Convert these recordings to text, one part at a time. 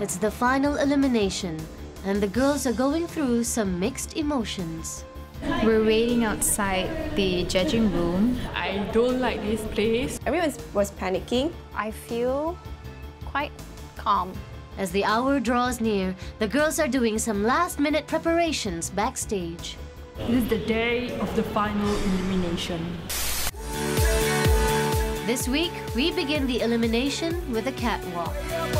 It's the final elimination, and the girls are going through some mixed emotions. We're waiting outside the judging room. I don't like this place. Everyone was panicking. I feel quite calm. As the hour draws near, the girls are doing some last-minute preparations backstage. This is the day of the final elimination. This week, we begin the elimination with a catwalk.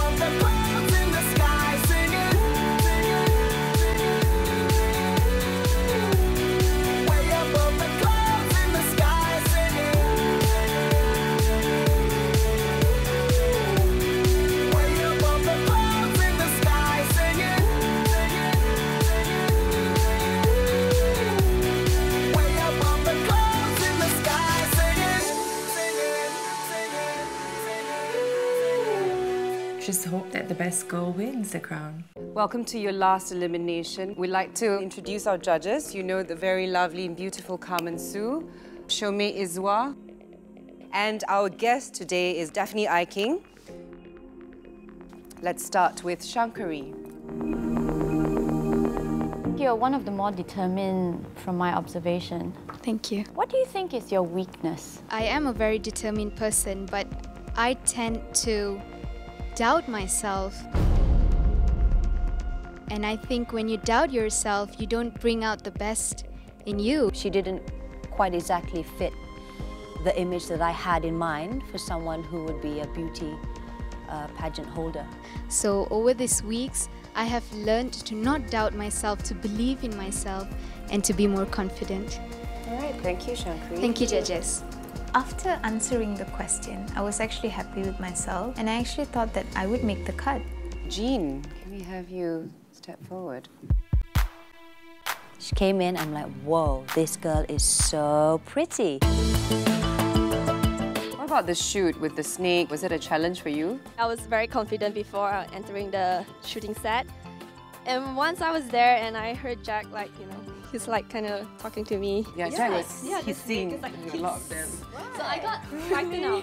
Just hope that the best girl wins the crown. Welcome to your last elimination. We'd like to introduce our judges. You know the very lovely and beautiful Carmen Sue, Shome Izwa, and our guest today is Daphne Iking. Let's start with Shankari. You're one of the more determined from my observation. Thank you. What do you think is your weakness? I am a very determined person, but I tend to doubt myself. And I think when you doubt yourself, you don't bring out the best in you. She didn't quite exactly fit the image that I had in mind for someone who would be a beauty pageant holder. So over these weeks, I have learned to not doubt myself, to believe in myself, and to be more confident. All right, thank you, Shankari. Thank you, judges. After answering the question, I was actually happy with myself and I actually thought that I would make the cut. Jean, can we have you step forward? She came in, I'm like, whoa, this girl is so pretty. What about the shoot with the snake? Was it a challenge for you? I was very confident before entering the shooting set. And once I was there and I heard Jack, he's kind of talking to me. Yeah, Jack was hissing a lot of them. So I got frightened out.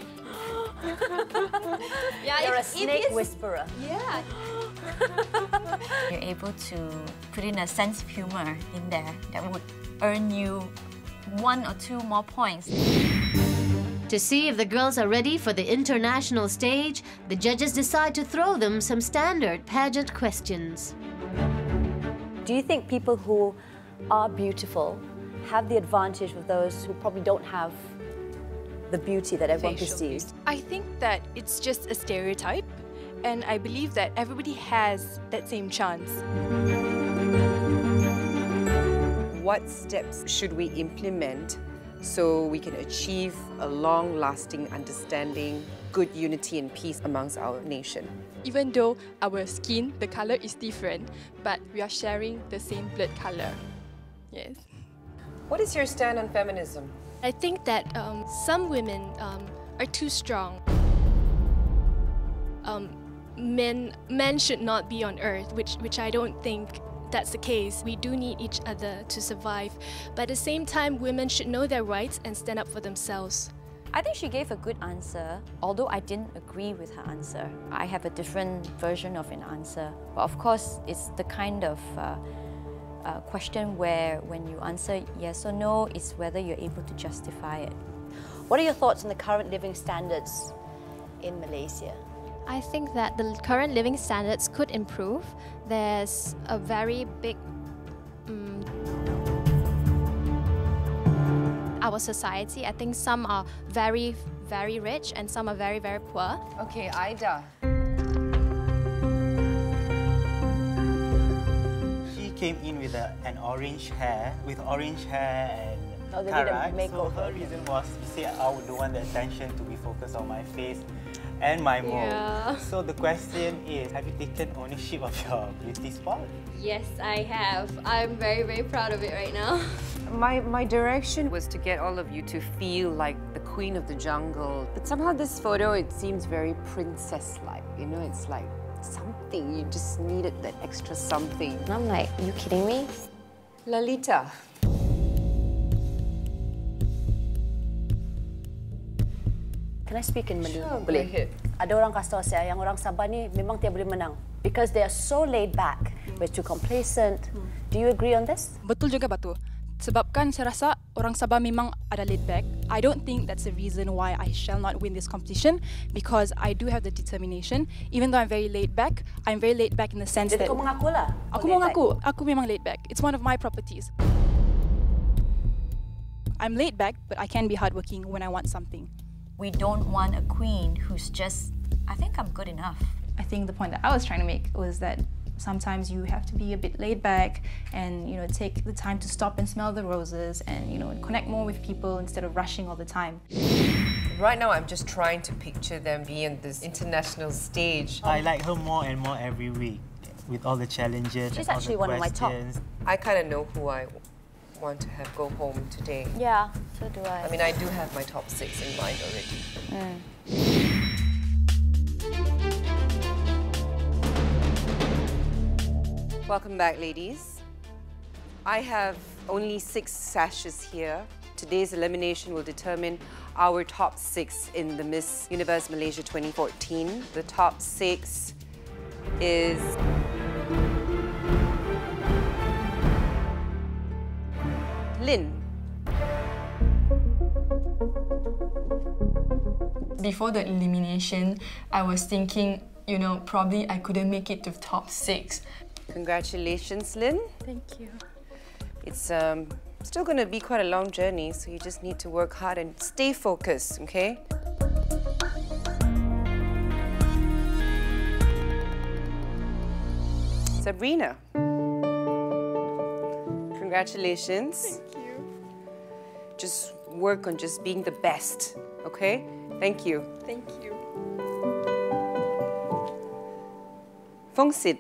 Yeah, You're a snake whisperer. Yeah. You're able to put in a sense of humor in there that would earn you 1 or 2 more points. To see if the girls are ready for the international stage, the judges decide to throw them some standard pageant questions. Do you think people who are beautiful have the advantage of those who probably don't have the beauty that everyone perceives? I think that it's just a stereotype, and I believe that everybody has that same chance. What steps should we implement so we can achieve a long-lasting understanding, good unity and peace amongst our nation? Even though our skin, the color is different, but we are sharing the same blood color. Yes. What is your stand on feminism? I think that some women are too strong. Men should not be on Earth, which I don't think that's the case. We do need each other to survive. But at the same time, women should know their rights and stand up for themselves. I think she gave a good answer, although I didn't agree with her answer. I have a different version of an answer. But of course, it's the kind of question where when you answer yes or no, it's whether you're able to justify it. What are your thoughts on the current living standards in Malaysia? I think that the current living standards could improve. There's a very big... our society, I think some are very, very rich and some are very, very poor. Okay, Ida. She came in with an orange hair, and they karat. did a So makeover. her reason was to say I would want the attention to be focused on my face and my mold. Yeah. So the question is, have you taken ownership of your beauty spot? Yes, I have. I'm very, very proud of it right now. My direction was to get all of you to feel like the queen of the jungle. But somehow this photo, it seems very princess-like. You know, it's like something. You just needed that extra something. And I'm like, are you kidding me? Lalita. Can I speak in Malay? Sure, go Boleh? ahead. Ada orang kata saya yang orang Sabah ni memang tiada boleh menang. because they are so laid back, we're too complacent. Do you agree on this? Betul juga Batu. Sebabkan saya rasa orang Sabah memang ada laid back. I don't think that's the reason why I shall not win this competition, because I do have the determination. Even though I'm very laid back, I'm very laid back in the sense Jadi that... kau mengaku lah. Aku mengaku, aku memang laid back. It's one of my properties. I'm laid back, but I can be hardworking when I want something. We don't want a queen who's just, I think I'm good enough. I think the point that I was trying to make was that sometimes you have to be a bit laid back and, you know, take the time to stop and smell the roses and, you know, connect more with people instead of rushing all the time. Right now, I'm just trying to picture them being on this international stage. I like her more and more every week with all the challenges. She's and all actually the one of my top. questions. I kind of know who I want to have go home today. Yeah, so do I. I mean, I do have my top 6 in mind already. Welcome back, ladies. I have only 6 sashes here. Today's elimination will determine our top 6 in the Miss Universe Malaysia 2014. The top 6 is Lynn. Before the elimination, I was thinking, you know, probably I couldn't make it to top 6. Congratulations, Lynn. Thank you. It's still going to be quite a long journey, so you just need to work hard and stay focused, okay? Sabrina. Congratulations. Thank you. Just work on just being the best, okay? Thank you. Thank you. Fong Sid.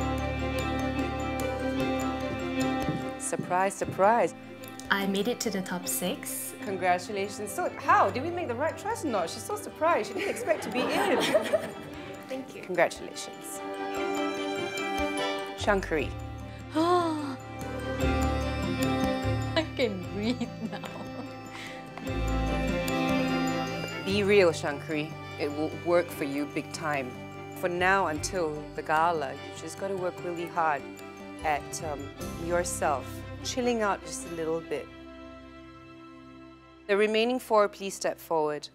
Surprise, surprise. I made it to the top 6. Congratulations. So how? Did we make the right choice or not? She's so surprised. She didn't expect to be in. Thank you. Congratulations. Shankari. I can breathe now. Be real, Shankari. It will work for you big time. For now, until the gala, you just got to work really hard at yourself, chilling out just a little bit. The remaining 4, please step forward.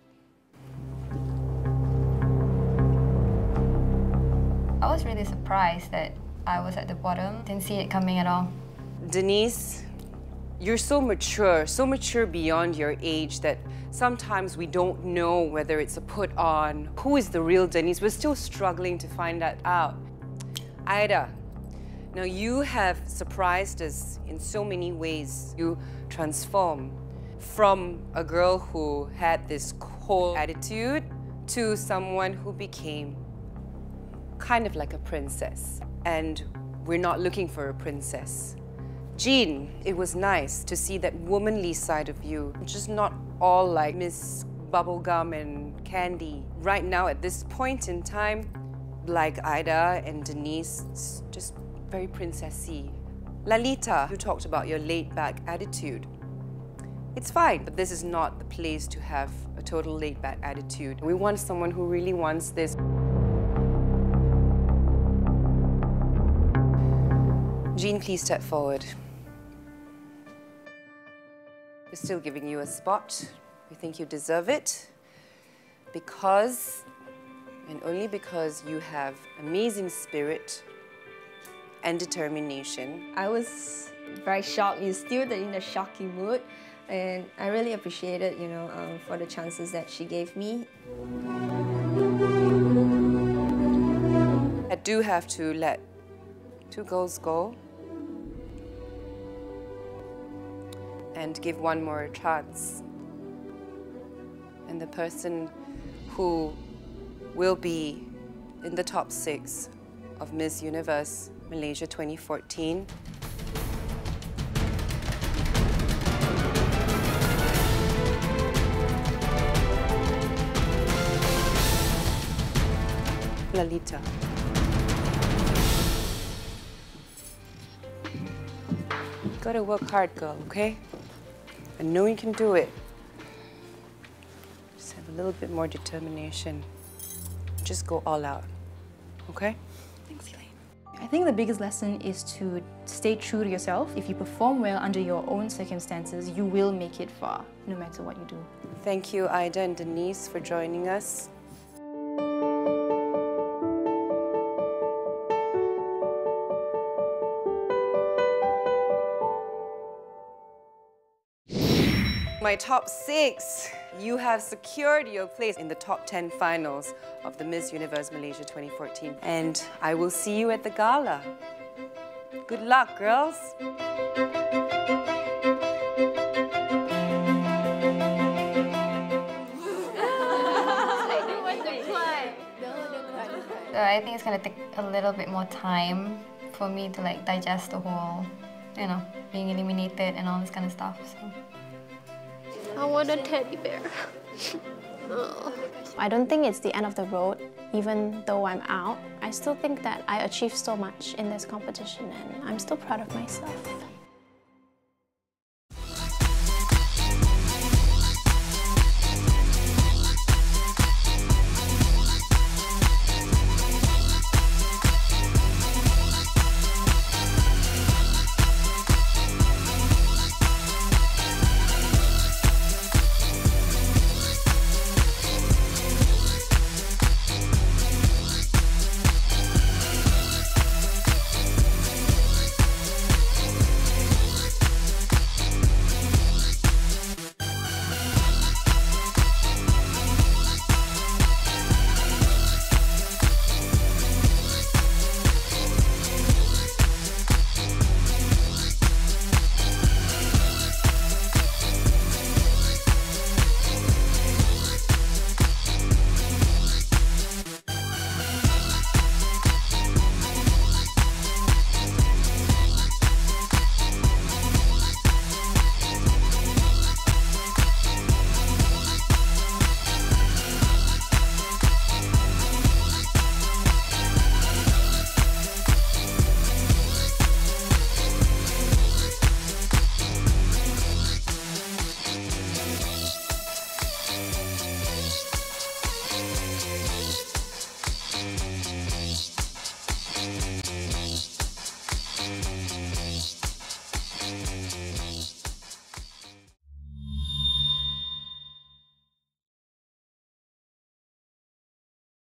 I was really surprised that I was at the bottom. Didn't see it coming at all. Denise, you're so mature beyond your age that sometimes we don't know whether it's a put on. Who is the real Denise? We're still struggling to find that out. Ida, now you have surprised us in so many ways. You transform from a girl who had this cold attitude to someone who became kind of like a princess. And we're not looking for a princess. Jean, it was nice to see that womanly side of you, just not all like Miss Bubblegum and Candy. Right now, at this point in time, like Ida and Denise, it's just very princessy. Lalita, you talked about your laid-back attitude. It's fine, but this is not the place to have a total laid-back attitude. We want someone who really wants this. Jean, please step forward. We're still giving you a spot. We think you deserve it because, and only because, you have amazing spirit and determination. I was very shocked. You're still in the shocking mood, and I really appreciate it, you know, for the chances that she gave me. I do have to let 2 girls go and give 1 more chance. And the person who will be in the top 6 of Miss Universe Malaysia 2014 Lalita. You gotta work hard, girl, okay? I know you can do it. Just have a little bit more determination. Just go all out, okay? Thanks, think the biggest lesson is to stay true to yourself. If you perform well under your own circumstances, you will make it far, no matter what you do. Thank you, Ida and Denise, for joining us. My top 6, you have secured your place in the top 10 finals of the Miss Universe Malaysia 2014. And I will see you at the gala. Good luck, girls. So I think it's gonna take a little bit more time for me to like digest the whole, you know, being eliminated and all this kind of stuff. So. I want a teddy bear. I don't think it's the end of the road. Even though I'm out, I still think that I achieved so much in this competition and I'm still proud of myself.